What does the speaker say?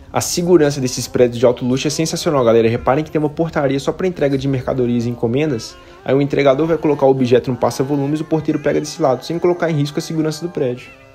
A segurança desses prédios de alto luxo é sensacional, galera. Reparem que tem uma portaria só para entrega de mercadorias e encomendas. Aí o entregador vai colocar o objeto no passa-volumes e o porteiro pega desse lado, sem colocar em risco a segurança do prédio.